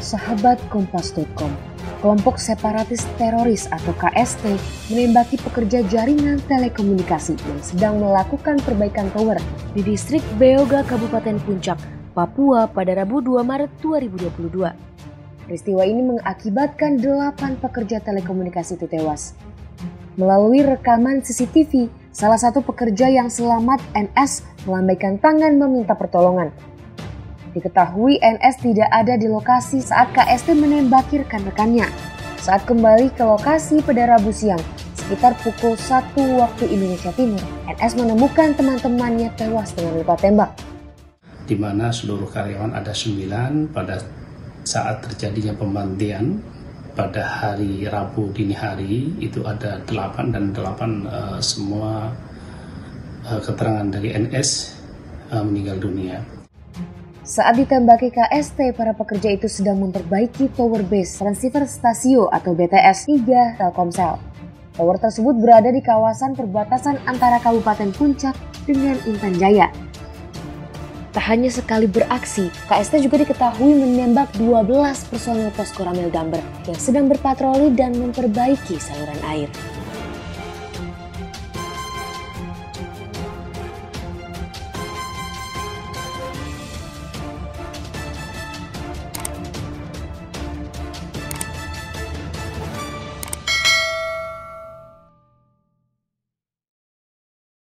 sahabat Kompas.com, kelompok separatis teroris atau KST menembaki pekerja jaringan telekomunikasi yang sedang melakukan perbaikan tower di distrik Beoga, Kabupaten Puncak, Papua pada Rabu 2 Maret 2022. Peristiwa ini mengakibatkan 8 pekerja telekomunikasi itu tewas. Melalui rekaman CCTV, salah satu pekerja yang selamat, NS, melambaikan tangan meminta pertolongan. Diketahui NS tidak ada di lokasi saat KST menembaki rekan-rekannya. Saat kembali ke lokasi pada Rabu siang, sekitar pukul 1 waktu Indonesia Timur, NS menemukan teman-temannya tewas dengan luka tembak. Di mana seluruh karyawan ada 9 pada saat terjadinya pembantian pada hari Rabu dini hari itu ada 8 dan 8 semua keterangan dari NS meninggal dunia. Saat ditembaki KST, para pekerja itu sedang memperbaiki Tower Base Transceiver Stasio atau BTS 3 Telkomsel. Tower tersebut berada di kawasan perbatasan antara Kabupaten Puncak dengan Intan Jaya. Tak hanya sekali beraksi, KST juga diketahui menembak 12 personel Posko Ramil Damber yang sedang berpatroli dan memperbaiki saluran air.